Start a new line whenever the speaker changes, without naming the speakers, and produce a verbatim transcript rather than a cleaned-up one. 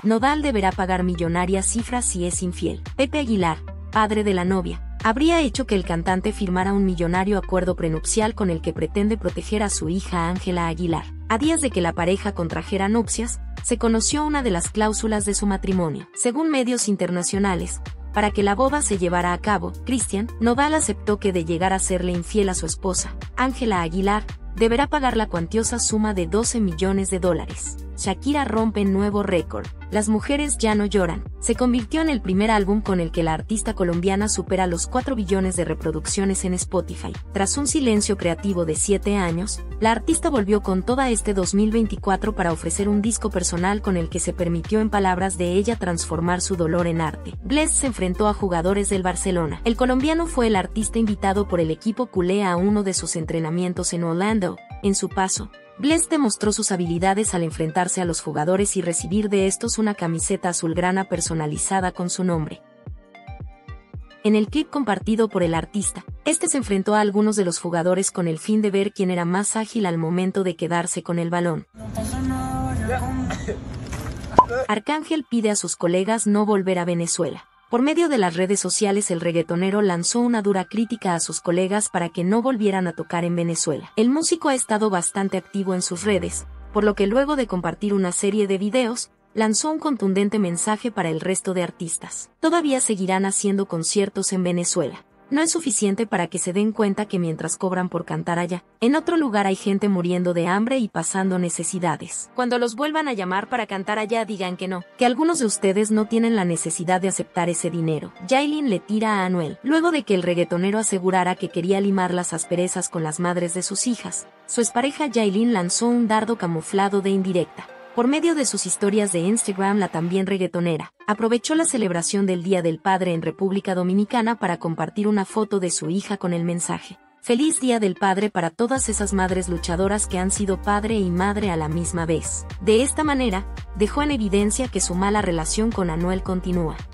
Nodal deberá pagar millonarias cifras si es infiel. Pepe Aguilar, padre de la novia, habría hecho que el cantante firmara un millonario acuerdo prenupcial con el que pretende proteger a su hija Ángela Aguilar. A días de que la pareja contrajera nupcias, se conoció una de las cláusulas de su matrimonio. Según medios internacionales, para que la boda se llevara a cabo, Cristian Nodal aceptó que de llegar a serle infiel a su esposa, Ángela Aguilar, deberá pagar la cuantiosa suma de doce millones de dólares. Shakira rompe nuevo récord. Las mujeres ya no lloran. Se convirtió en el primer álbum con el que la artista colombiana supera los cuatro billones de reproducciones en Spotify. Tras un silencio creativo de siete años, la artista volvió con toda este dos mil veinticuatro para ofrecer un disco personal con el que se permitió, en palabras de ella, transformar su dolor en arte. Blest se enfrentó a jugadores del Barcelona. El colombiano fue el artista invitado por el equipo culé a uno de sus entrenamientos en Orlando. En su paso, Blest demostró sus habilidades al enfrentarse a los jugadores y recibir de estos una camiseta azulgrana personalizada con su nombre. En el clip compartido por el artista, este se enfrentó a algunos de los jugadores con el fin de ver quién era más ágil al momento de quedarse con el balón. Arcángel pide a sus colegas no volver a Venezuela. Por medio de las redes sociales, el reggaetonero lanzó una dura crítica a sus colegas para que no volvieran a tocar en Venezuela. El músico ha estado bastante activo en sus redes, por lo que luego de compartir una serie de videos, lanzó un contundente mensaje para el resto de artistas. Todavía seguirán haciendo conciertos en Venezuela. No es suficiente para que se den cuenta que mientras cobran por cantar allá, en otro lugar hay gente muriendo de hambre y pasando necesidades. Cuando los vuelvan a llamar para cantar allá, digan que no, que algunos de ustedes no tienen la necesidad de aceptar ese dinero. Yailin le tira a Anuel. Luego de que el reggaetonero asegurara que quería limar las asperezas con las madres de sus hijas, su expareja Yailin lanzó un dardo camuflado de indirecta. Por medio de sus historias de Instagram, la también reggaetonera aprovechó la celebración del Día del Padre en República Dominicana para compartir una foto de su hija con el mensaje: Feliz Día del Padre para todas esas madres luchadoras que han sido padre y madre a la misma vez. De esta manera, dejó en evidencia que su mala relación con Anuel continúa.